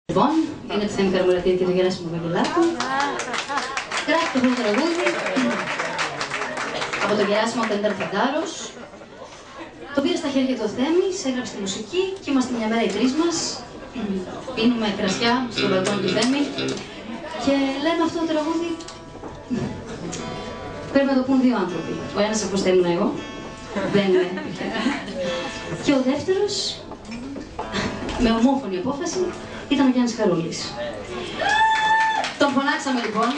Λοιπόν, είναι το Θέμη Καραμουρατίδη και το Γεράσιμο Βαγγελάτου. Γράφει το τραγούδι από το Γεράσιμο Πενταρθεντάρος. Το πήρε στα χέρια του ο Θέμης, έγραψε τη μουσική και είμαστε μια μέρα οι τρεις μας. Πίνουμε κρασιά στο μπαλκόνι του Θέμη και λέμε αυτό το τραγούδι. Πρέπει να το πούν δύο άνθρωποι. Ο ένας όπως θέλουν εγώ, δεν είναι. Και ο δεύτερος, με ομόφωνη απόφαση, ήταν ο Γιάννης Χαρούλης. Τον φωνάξαμε λοιπόν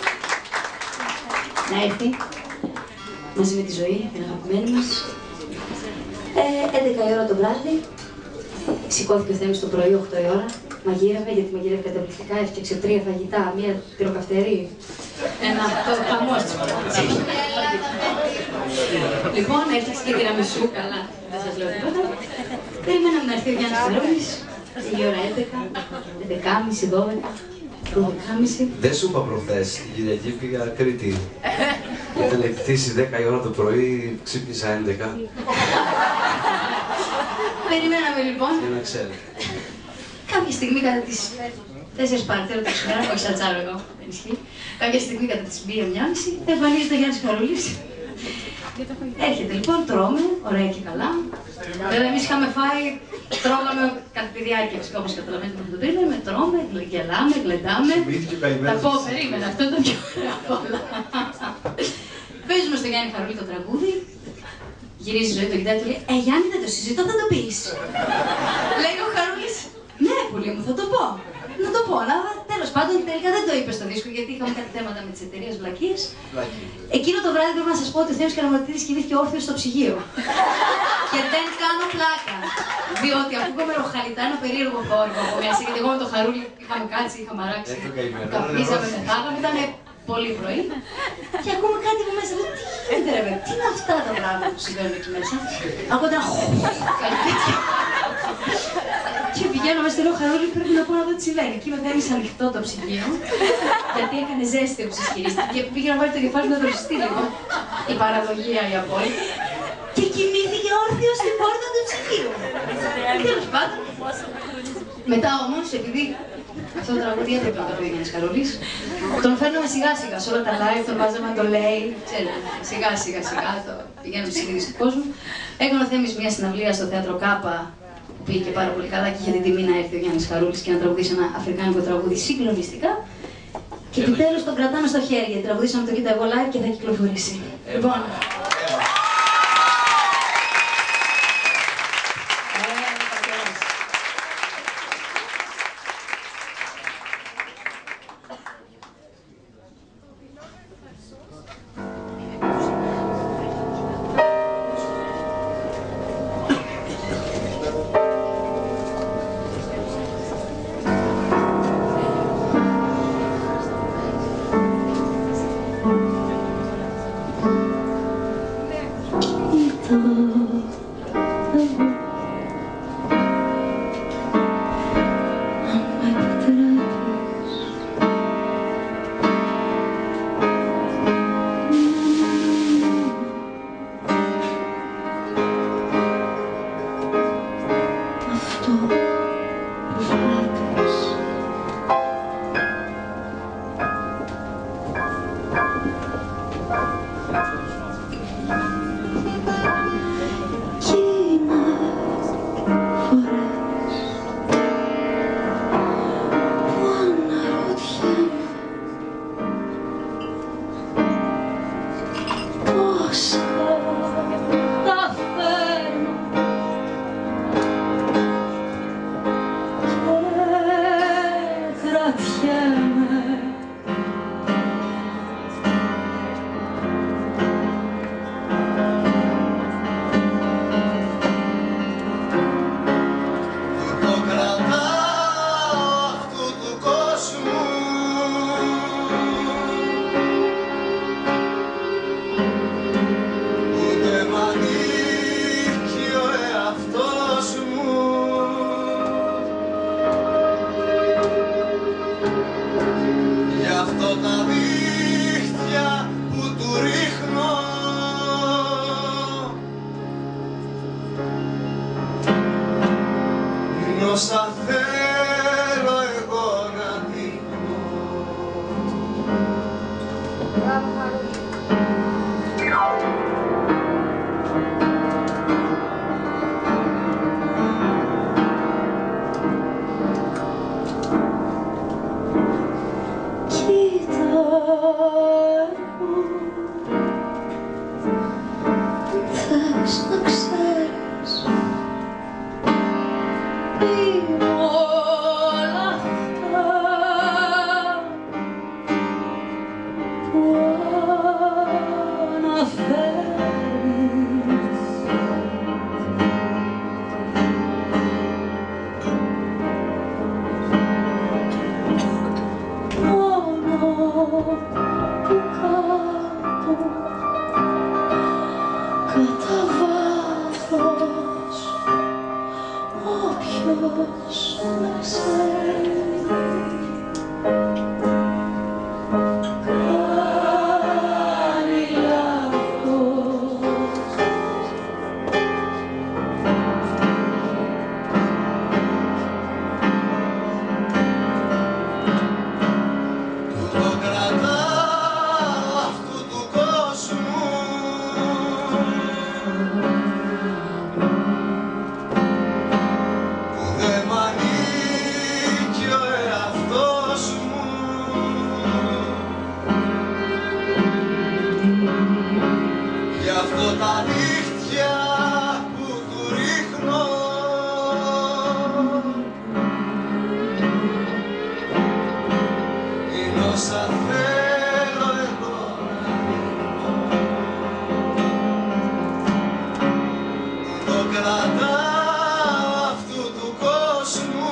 να έρθει μαζί με τη Ζωή, την αγαπημένη μας. 11 η ώρα το βράδυ, σηκώθηκε ο Θέμης το πρωί, 8 η ώρα, μαγείρευε, γιατί μαγείρευε καταπληκτικά, έφτιαξε 3 φαγητά, μία τυροκαυτερή, ένα χαμός της παράδεισης. Λοιπόν, έφτιαξε και τυραμισού, καλά, δεν σας λέω τίποτα. Περιμέναμε να έρθει ο Γιάννης Χαρούλης, η ώρα 11, 11.30, 12. Δεν σου είπα προχθές, την Κυριακή πήγα Κρήτη. Ήταν εκτίσει 10 η ώρα το πρωί, ξύπνησα 11. Περιμέναμε λοιπόν. Για να ξέρω. Κάποια στιγμή κατά τις 4 παρατέρω το σήμερα, όχι σαν τσάρο εδώ, δεν ισχύει. Κάποια στιγμή κατά τις 1:30 εμφανίζεται ο Γιάννης Χαρούλης. Έρχεται λοιπόν, τρώμε, ωραία και καλά. Βέβαια, εμείς είχαμε φάει, τρώγαμε κατά τη διάρκεια, όπως καταλαβαίνετε με τον τρίλο, τρώμε, γελάμε, γλεντάμε. Τα πω, περίμενα, αυτό ήταν πιο ωραία απ' όλα. Παίζουμε στο Γιάννη Χαρούλη το τραγούδι. Γυρίζει η Ζωή, το κοιτάει, του λέει: Γιάννη, δεν το συζητώ, θα το πεις. Λέει ο Χαρούλης: Ναι, πολύ μου, θα το πω. Να το πω, αλλά τέλος πάντων τελικά δεν το είπε στο δίσκο γιατί είχαμε κάτι θέματα με τις εταιρείες βλακίες. Εκείνο το βράδυ πρέπει να σας πω ότι ο Θέμης Καραμουρατίδης κοιμήθηκε όρθιος στο ψυγείο. Και δεν κάνω πλάκα. Διότι ακούγαμε ροχαλιτά ένα περίεργο χώρο από μέσα. Γιατί εγώ με το Χαρούλη είχαμε κάτσει, είχαμε αράξει. Καπνίζαμε, μεθάγαμε, ήταν πολύ πρωί. Και ακούμε κάτι από μέσα. Τι γίνεται, ρε παιδί, τι είναι αυτά τα πράγματα που συμβαίνουν εκεί μέσα. Ακούγονταν κάτι τέτοιο. Και πηγαίνω μέσα στο Χαρούλη, πρέπει να πω να δω τι συμβαίνει. Εκεί με θέλει ανοιχτό το ψυγείο, γιατί έκανε ζέστη όπως ισχυρίστηκε. Και πήγε να βάλει το κεφάλι να δροσιστεί λίγο. Η παραδογία η απόλυτη. Και κοιμήθηκε όρθιο στην πόρτα του ψυγείου. Τέλος πάντων. Μετά όμως, επειδή αυτό το τραγούδι έπρεπε να το πει ο Γιάννης Χαρούλης, τον φέρνουμε σιγά σιγά σε όλα τα live, τον βάζαμε να το λέει. Ξέρετε, σιγά σιγά το πηγαίνουμε στη συνείδηση του κόσμου. Έκανε ο Θέμης μια συναυλία στο θέατρο Κάπα. Πήγε πάρα πολύ καλά και είχε την τιμή να έρθει ο Γιάννης Χαρούλης και να τραγουδήσει ένα αφρικάνικο τραγούδι συγκλονιστικά. Και επιτέλους τον κρατάμε στο χέρι, γιατί τραγουδήσαμε το Κοίτα εγώ live και θα κυκλοφορήσει. Λοιπόν. όσα θέλω εγώ όσα θέλω εγώ να δίνω, το κρατάω αυτού του κόσμου.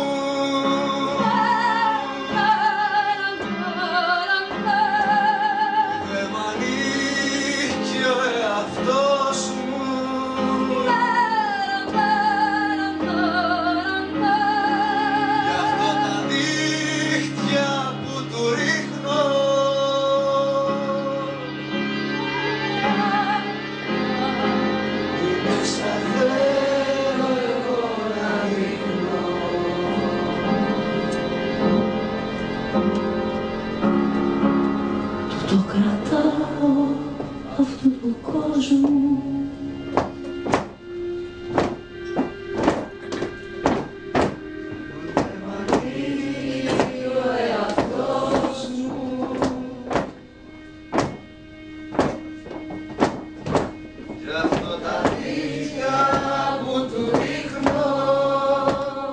Δεν μ' ανήκει ο εαυτός μου. Γι' αυτό τα δίχτυα που του ρίχνω είναι όσα θέλω εγώ να δείχνω. Το κρατάω αυτού του κόσμου. Δεν μ' ανήκει ο εαυτός μου. Γι' αυτό τα δίχτυα που του ρίχνω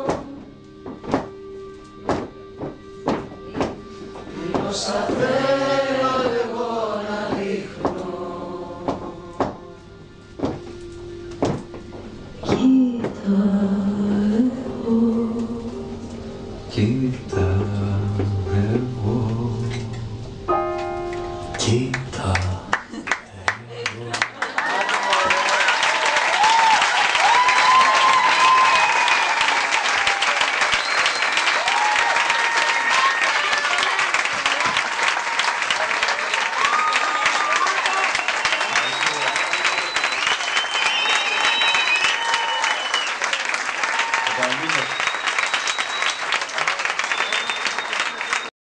είναι όσα θέλω